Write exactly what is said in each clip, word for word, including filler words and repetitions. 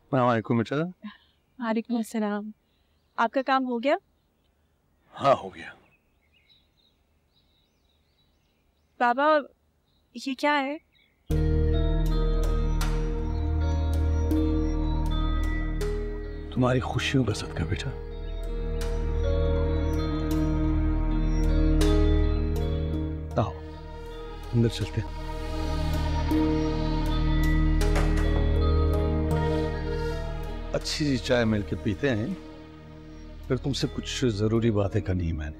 वालेकुम बेटा। वालेकुम अस्सलाम। आपका काम हो गया? हाँ हो गया। बाबा ये क्या है? तुम्हारी खुशियों का सदका बेटा। आओ अंदर चलते हैं। अच्छी सी चाय मिलके पीते हैं, फिर तुमसे कुछ जरूरी बातें करनी है मैंने।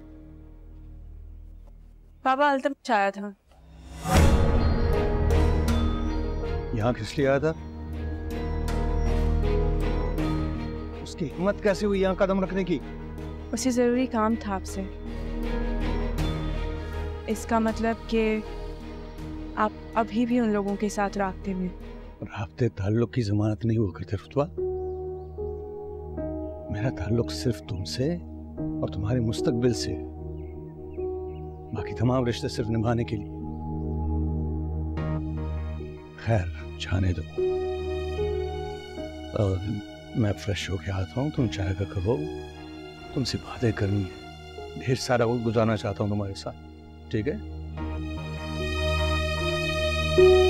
बाबा अल्तमश आया था। यहाँ किस लिए आया था? उसकी हिम्मत कैसे हुई यहाँ कदम रखने की? उसे जरूरी काम था आपसे। इसका मतलब कि आप अभी भी उन लोगों के साथ राब्ते में। राब्ते ताल्लुक की जमानत नहीं हुआ करते रुतबा। मेरा ताल्लुक सिर्फ तुमसे और तुम्हारे मुस्तकबिल से, बाकी तमाम रिश्ते सिर्फ निभाने के लिए। खैर जाने दो। और मैं फ्रेश होके आता हूँ, तुम चाय का कहो। तुमसे बातें करनी है, ढेर सारा वक्त गुजारना चाहता हूँ तुम्हारे साथ, ठीक है?